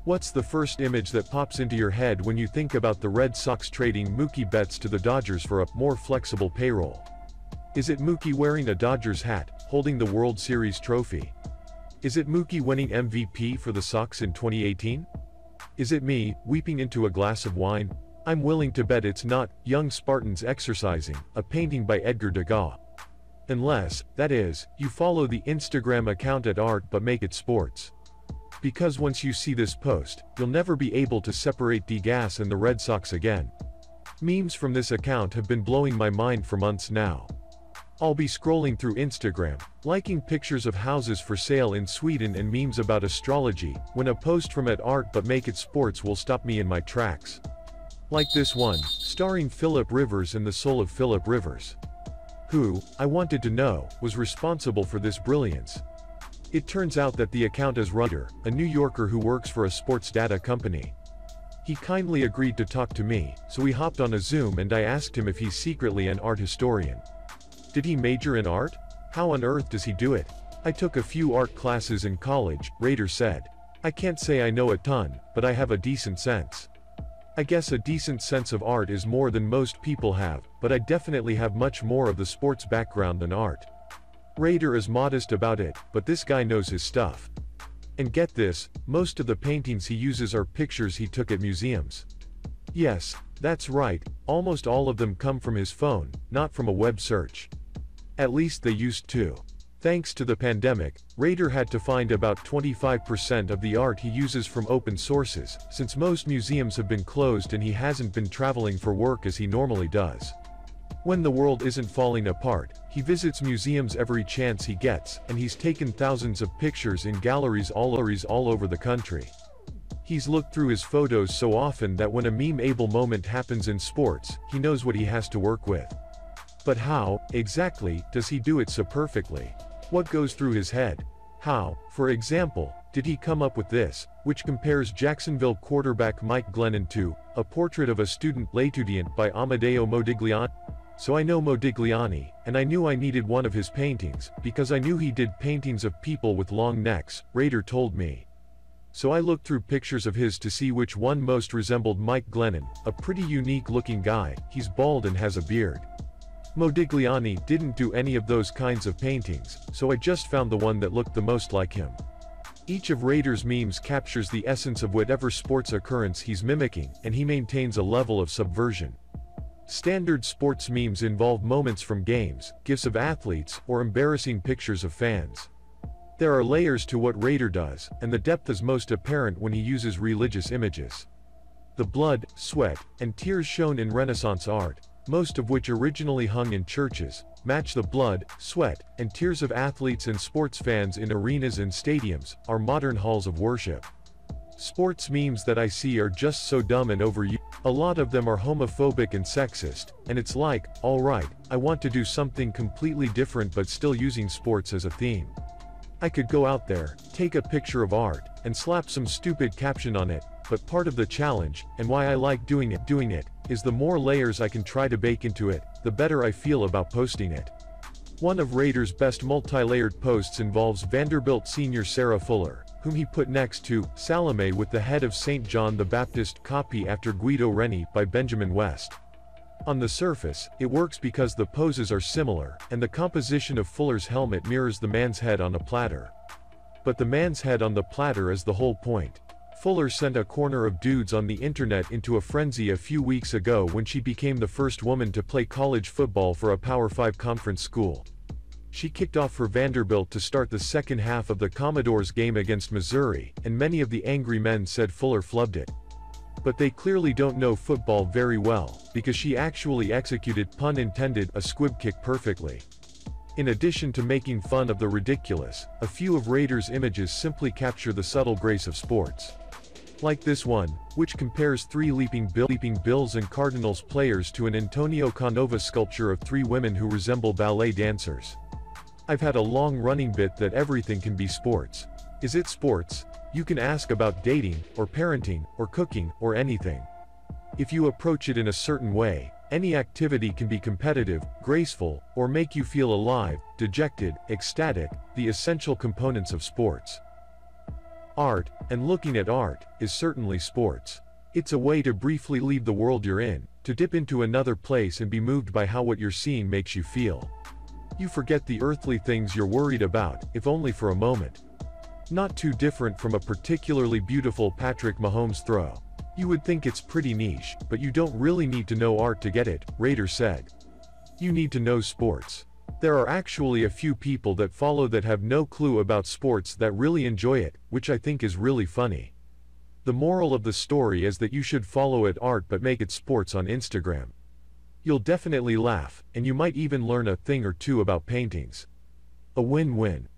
What's the first image that pops into your head when you think about the Red Sox trading Mookie Betts to the Dodgers for a more flexible payroll? Is it Mookie wearing a Dodgers hat, holding the World Series trophy? Is it Mookie winning MVP for the Sox in 2018? Is it me, weeping into a glass of wine? I'm willing to bet it's not Young Spartans Exercising, a painting by Edgar Degas. Unless, that is, you follow the Instagram account at Art But Make It Sports. Because once you see this post, you'll never be able to separate Degas and the Red Sox again. Memes from this account have been blowing my mind for months now. I'll be scrolling through Instagram, liking pictures of houses for sale in Sweden and memes about astrology, when a post from at Art But Make It Sports will stop me in my tracks. Like this one, starring Philip Rivers and the soul of Philip Rivers. Who, I wanted to know, was responsible for this brilliance. It turns out that the account is Ryder, a New Yorker who works for a sports data company. He kindly agreed to talk to me, so we hopped on a Zoom and I asked him if he's secretly an art historian. Did he major in art? How on earth does he do it? I took a few art classes in college, Ryder said. I can't say I know a ton, but I have a decent sense. I guess a decent sense of art is more than most people have, but I definitely have much more of the sports background than art. Ryder is modest about it, but this guy knows his stuff. And get this, most of the paintings he uses are pictures he took at museums. Yes, that's right, almost all of them come from his phone, not from a web search. At least they used to. Thanks to the pandemic, Ryder had to find about 25% of the art he uses from open sources, since most museums have been closed and he hasn't been traveling for work as he normally does. When the world isn't falling apart, he visits museums every chance he gets, and he's taken thousands of pictures in galleries all over the country. He's looked through his photos so often that when a meme-able moment happens in sports, he knows what he has to work with. But how, exactly, does he do it so perfectly? What goes through his head? How, for example, did he come up with this, which compares Jacksonville quarterback Mike Glennon to a portrait of a student l'étudiant by Amedeo Modigliani? So I know Modigliani, and I knew I needed one of his paintings, because I knew he did paintings of people with long necks, Ryder told me. So I looked through pictures of his to see which one most resembled Mike Glennon, a pretty unique looking guy, he's bald and has a beard. Modigliani didn't do any of those kinds of paintings, so I just found the one that looked the most like him. Each of Ryder's memes captures the essence of whatever sports occurrence he's mimicking, and he maintains a level of subversion. Standard sports memes involve moments from games, gifs of athletes, or embarrassing pictures of fans. There are layers to what Ryder does, and the depth is most apparent when he uses religious images. The blood, sweat, and tears shown in Renaissance art, most of which originally hung in churches, match the blood, sweat, and tears of athletes and sports fans in arenas and stadiums, our modern halls of worship. Sports memes that I see are just so dumb and overused. A lot of them are homophobic and sexist, and it's like, alright, I want to do something completely different but still using sports as a theme. I could go out there, take a picture of art, and slap some stupid caption on it, but part of the challenge, and why I like doing it, is the more layers I can try to bake into it, the better I feel about posting it. One of Ryder's best multi-layered posts involves Vanderbilt senior Sarah Fuller, whom he put next to Salome with the head of St. John the Baptist copy after Guido Reni by Benjamin West. On the surface, it works because the poses are similar, and the composition of Fuller's helmet mirrors the man's head on a platter. But the man's head on the platter is the whole point. Fuller sent a corner of dudes on the internet into a frenzy a few weeks ago when she became the first woman to play college football for a Power 5 conference school. She kicked off for Vanderbilt to start the second half of the Commodores game against Missouri, and many of the angry men said Fuller flubbed it. But they clearly don't know football very well, because she actually executed, pun intended, a squib kick perfectly. In addition to making fun of the ridiculous, a few of Ryder's images simply capture the subtle grace of sports. Like this one, which compares three leaping Bills and Cardinals players to an Antonio Canova sculpture of three women who resemble ballet dancers. I've had a long-running bit that everything can be sports. Is it sports? You can ask about dating, or parenting, or cooking, or anything. If you approach it in a certain way, any activity can be competitive, graceful, or make you feel alive, dejected, ecstatic, the essential components of sports. Art, and looking at art, is certainly sports. It's a way to briefly leave the world you're in, to dip into another place and be moved by how what you're seeing makes you feel. You forget the earthly things you're worried about, if only for a moment. Not too different from a particularly beautiful Patrick Mahomes throw. You would think it's pretty niche, but you don't really need to know art to get it, Rader said. You need to know sports. There are actually a few people that follow that have no clue about sports that really enjoy it, which I think is really funny. The moral of the story is that you should follow it art but make it sports on Instagram. You'll definitely laugh, and you might even learn a thing or two about paintings. A win-win.